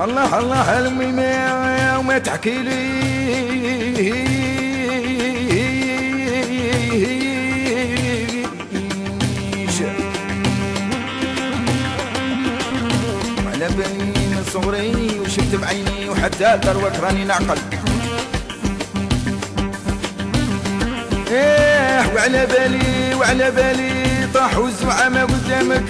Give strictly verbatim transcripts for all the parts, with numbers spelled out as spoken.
الله الله المهم وما تحكي لي على بالي من صغري وشفت بعيني وحتى ثروة راني نعقل. ايه وعلى بالي وعلى بالي طاحوا الزعماء قدامك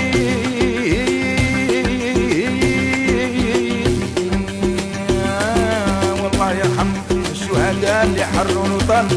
والله يرحم الشهداء اللي حروا الوطن.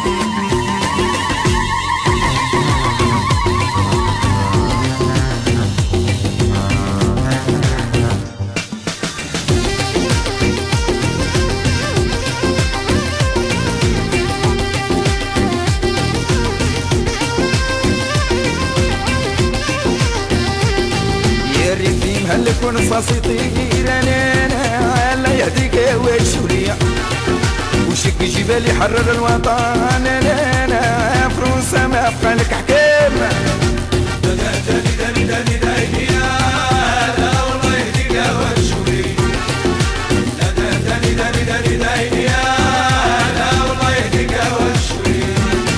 هل يكون رصاصي طير انا الله يهديك وشوريا وشك جبال يحرر الوطن انا فرنسا ما بقى لك حكام. داني داني داني داني يا لا والله يهديك وشوريا لا داني داني داني داني يا لا والله يهديك وشوريا.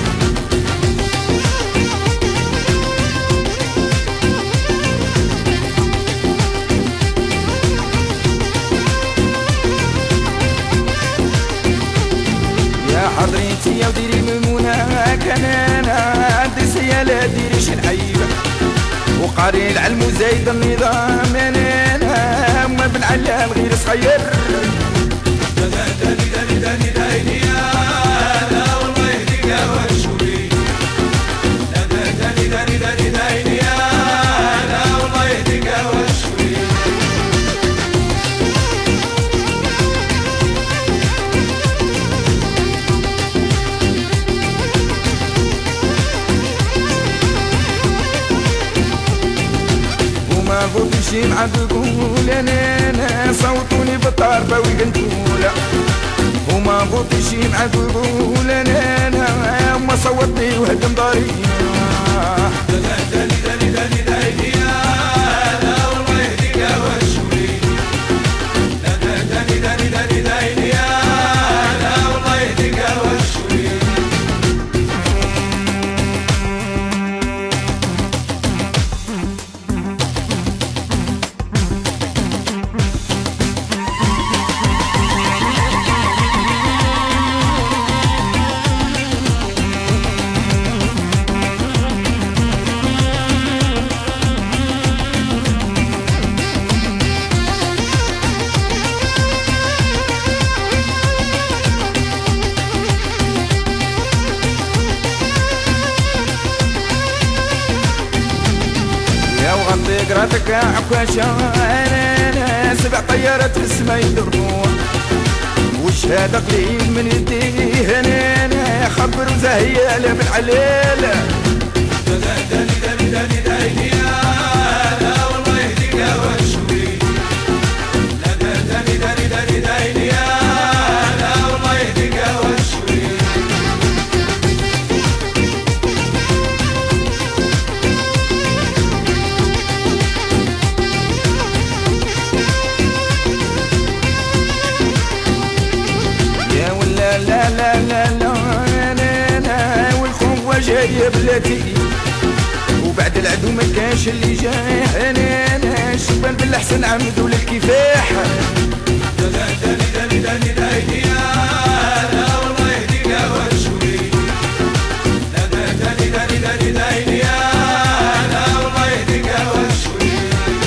حضريتي يا وديري ميمونة كان انا عندي سيالة ديريش العيبة وقاري العلم وزايد النظام انا ما بنعلم غير صغير. داني داني داني داني يا لا والله يهديك وشوري لا داني داني داني داني يا لا والله يهديك وشوري. ما نمشي مع تقول انا انا صوتوني بالطربه ويقنتولا وما نمشي مع تقول انا انا ما صوتني وهدم داري. داني داني داني داني يا لا والله يهديك وشوري لا داني داني داني داني يا لا والله يهديك وشوري. قراتك عكاشة انا انا سبع طيارات في السما يدربوا والشهادة قليل من يديه انا انا خبر وزهيالة بالعليل. داني داني داني داني يا لا والله يهديك وشوري لا داني داني داني داني يا لا والله يهديك وشوري. لا لا لا لا انا انا والخوة جاية بلادي وبعد العدو ما كانش اللي جاي انا انا شبان بالاحسن عمدو للكفاح. داني داني داني داني يا لا والله يهديك وشوري لا داني داني داني داني يا لا والله يهديك وشوري.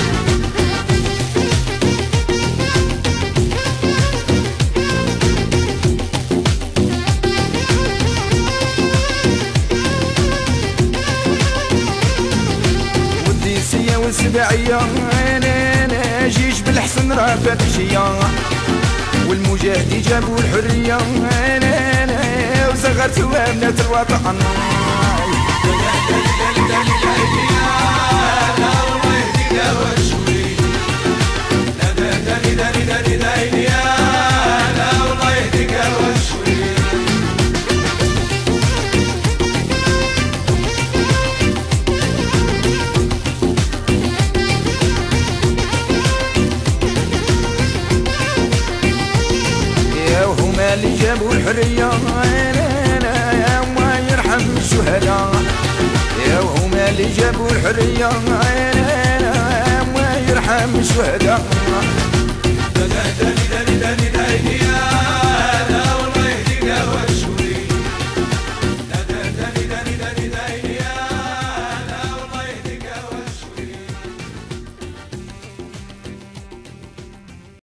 والسباعية انا انا جيش بالحسن رافات جيا والمجاهدين جابوا الحرية انا انا وصغر ثوابنا الوطن. لا والله يهديك وشوري لا داني داني داني داني يا لا والله يهديك وشوري. اللي جابوا الحرية يا ما يرحم الشهداء يا هما اللي جابوا الحرية يا ما يرحم الشهداء.